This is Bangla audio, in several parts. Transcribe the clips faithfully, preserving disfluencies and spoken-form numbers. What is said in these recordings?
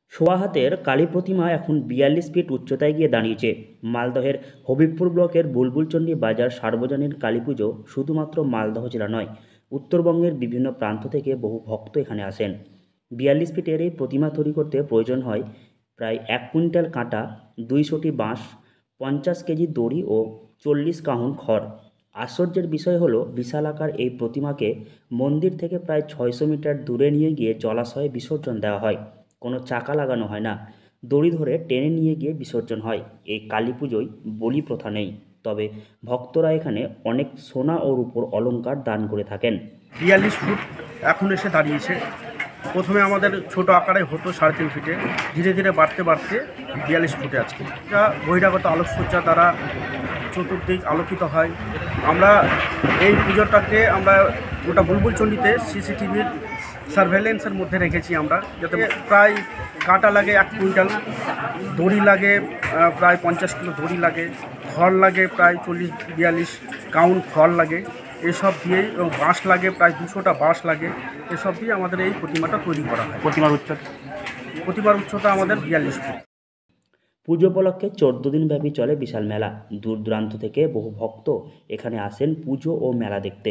সোয়া হাতের কালী প্রতিমা এখন বিয়াল্লিশ ফিট উচ্চতায় গিয়ে দাঁড়িয়েছে। মালদহের হবিবপুর ব্লকের বুলবুলচন্ডী বাজার সার্বজনীন কালী পুজো শুধুমাত্র মালদহ জেলা নয়, উত্তরবঙ্গের বিভিন্ন প্রান্ত থেকে বহু ভক্ত এখানে আসেন। বিয়াল্লিশ ফিটের এই প্রতিমা তৈরি করতে প্রয়োজন হয় প্রায় এক কুইন্টাল কাঁটা, দুইশোটি বাঁশ, পঞ্চাশ কেজি দড়ি ও চল্লিশ কাহুন খড়। আশ্চর্যের বিষয় হলো বিশালাকার এই প্রতিমাকে মন্দির থেকে প্রায় ছয়শো মিটার দূরে নিয়ে গিয়ে জলাশয়ে বিসর্জন দেওয়া হয়। কোনো চাকা লাগানো হয় না, দড়ি ধরে টেনে নিয়ে গিয়ে বিসর্জন হয়। এই কালী পুজোয় বলি প্রথা নেই, তবে ভক্তরা এখানে অনেক সোনা ও রূপোর অলংকার দান করে থাকেন। বিয়াল্লিশ ফুট এখন এসে দাঁড়িয়েছে। প্রথমে আমাদের ছোট আকারে হতো সাড়ে তিন ফিটে, ধীরে ধীরে বাড়তে বাড়তে বিয়াল্লিশ ফুটে আজকে। এটা বহিরাগত আলোকসজ্জা দ্বারা চতুর্দিক আলোকিত হয়। আমরা এই পুজোটাকে আমরা গোটা বুলবুলচন্ডীতে সিসিটিভির সার্ভেলেন্সের মধ্যে রেখেছি আমরা, যাতে প্রায় কাঁটা লাগে এক কুইন্টাল, দড়ি লাগে প্রায় পঞ্চাশ কিলো দড়ি লাগে, খড় লাগে প্রায় চল্লিশ বিয়াল্লিশ কাউন্ট খড় লাগে, এসব দিয়েই এবং বাঁশ লাগে প্রায় দুশোটা বাঁশ লাগে। এসব দিয়ে আমাদের এই প্রতিমাটা তৈরি করা হয়। প্রতিমার উচ্চতা প্রতিমার উচ্চতা আমাদের বিয়াল্লিশ ফুট। পুজো উপলক্ষে চোদ্দ দিন ব্যাপী চলে বিশাল মেলা। দূর দূরান্ত থেকে বহু ভক্ত এখানে আসেন পুজো ও মেলা দেখতে।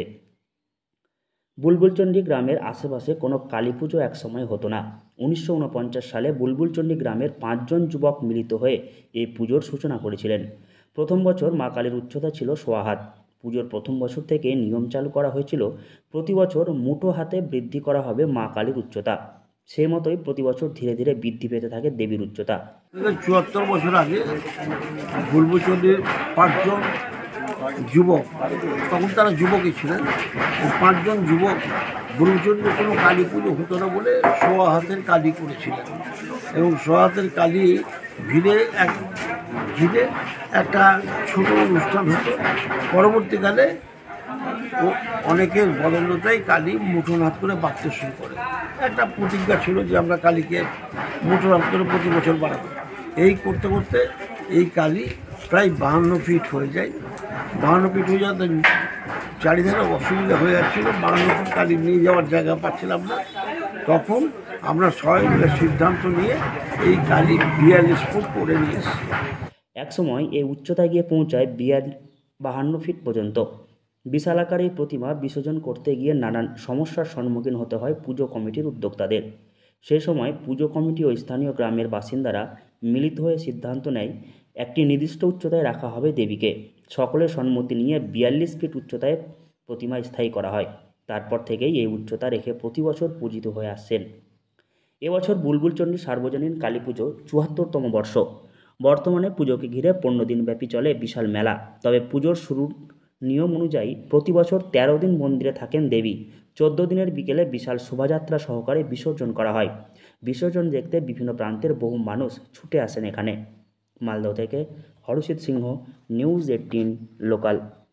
বুলবুলচন্ডী গ্রামের আশেপাশে কোনো কালী পুজো একসময় হতো না। উনিশশো উনপঞ্চাশ সালে বুলবুলচন্ডী গ্রামের পাঁচজন যুবক মিলিত হয়ে এই পুজোর সূচনা করেছিলেন। প্রথম বছর মা কালীর উচ্চতা ছিল সোয়া হাত। পুজোর প্রথম বছর থেকে নিয়ম চালু করা হয়েছিল, প্রতি বছর মুঠো হাতে বৃদ্ধি করা হবে মা কালীর উচ্চতা। সেই মতোই প্রতি বছর ধীরে ধীরে বৃদ্ধি পেতে থাকে দেবীর উচ্চতা। চুয়াত্তর বছর আগে বুলবুলচন্ডীর পাঁচজন যুবক, তখন তারা যুবকই ছিলেন, পাঁচজন যুবক বুলবুলচন্ডীর কোনো কালী পুজো হতো না বলে সোয়া হাতের কালী করেছিলেন, এবং সোয়া হাতের কালী ভিড়ে এক ভিড়ে একটা ছোট অনুষ্ঠান হতো। পরবর্তীকালে ও অনেকের বদলতাই কালী মুঠোন হাত করে বাঁধতে শুরু করে। একটা প্রতিজ্ঞা ছিল যে আমরা কালীকে মুঠোন হাত করে প্রতি বছর বাড়াবো। এই করতে করতে এই কালী প্রায় বাহান্ন ফিট হয়ে যায়। বাহান্ন ফিট হয়ে যাওয়াতে চারিধারে অসুবিধা হয়ে যাচ্ছিলো, বাহান্ন ফিট কালী নিয়ে যাওয়ার জায়গা পাচ্ছিলাম না। তখন আমরা সবাই মিলে সিদ্ধান্ত নিয়ে এই কালী বিয়াল্লিশ ফুট করে নিয়ে এসেছি। একসময় এই উচ্চতায় গিয়ে পৌঁছায় বিয়াল বাহান্ন ফিট পর্যন্ত। বিশালাকার এই প্রতিমা বিসর্জন করতে গিয়ে নানান সমস্যার সম্মুখীন হতে হয় পুজো কমিটির উদ্যোক্তাদের। সে সময় পুজো কমিটি ও স্থানীয় গ্রামের বাসিন্দারা মিলিত হয়ে সিদ্ধান্ত নেয় একটি নির্দিষ্ট উচ্চতায় রাখা হবে দেবীকে। সকলের সম্মতি নিয়ে বিয়াল্লিশ ফিট উচ্চতায় প্রতিমা স্থায়ী করা হয়। তারপর থেকেই এই উচ্চতা রেখে প্রতি বছর পূজিত হয়ে আসছেন। এবছর বুলবুলচন্ডী সার্বজনীন কালী পুজো চুয়াত্তরতম বর্ষ। বর্তমানে পুজোকে ঘিরে পনেরো দিনব্যাপী চলে বিশাল মেলা। তবে পুজোর শুরুর নিয়ম অনুযায়ী প্রতি বছর তেরো দিন মন্দিরে থাকেন দেবী। চোদ্দ দিনের বিকেলে বিশাল শোভাযাত্রা সহকারে বিসর্জন করা হয়। বিসর্জন দেখতে বিভিন্ন প্রান্তের বহু মানুষ ছুটে আসেন এখানে। মালদহ থেকে Harshit Singh, news eighteen local.